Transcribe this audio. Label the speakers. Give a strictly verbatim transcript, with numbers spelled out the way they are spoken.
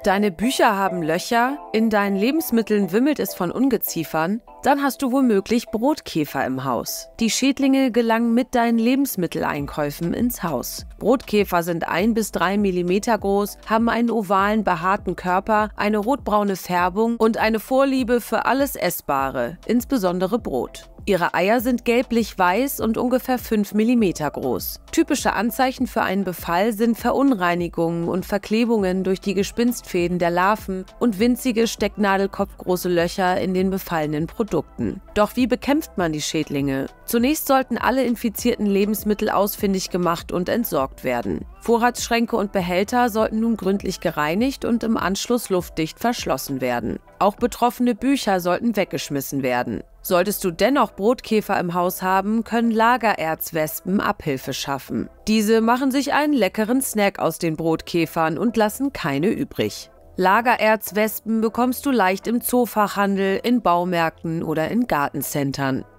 Speaker 1: Deine Bücher haben Löcher, in deinen Lebensmitteln wimmelt es von Ungeziefern, dann hast du womöglich Brotkäfer im Haus. Die Schädlinge gelangen mit deinen Lebensmitteleinkäufen ins Haus. Brotkäfer sind ein bis drei Millimeter groß, haben einen ovalen, behaarten Körper, eine rotbraune Färbung und eine Vorliebe für alles Essbare, insbesondere Brot. Ihre Eier sind gelblich-weiß und ungefähr fünf Millimeter groß. Typische Anzeichen für einen Befall sind Verunreinigungen und Verklebungen durch die Gespinstfäden der Larven und winzige stecknadelkopfgroße Löcher in den befallenen Produkten. Doch wie bekämpft man die Schädlinge? Zunächst sollten alle infizierten Lebensmittel ausfindig gemacht und entsorgt werden. Vorratsschränke und Behälter sollten nun gründlich gereinigt und im Anschluss luftdicht verschlossen werden. Auch betroffene Bücher sollten weggeschmissen werden. Solltest du dennoch Brotkäfer im Haus haben, können Lagererzwespen Abhilfe schaffen. Diese machen sich einen leckeren Snack aus den Brotkäfern und lassen keine übrig. Lagererzwespen bekommst du leicht im Zoofachhandel, in Baumärkten oder in Gartencentern.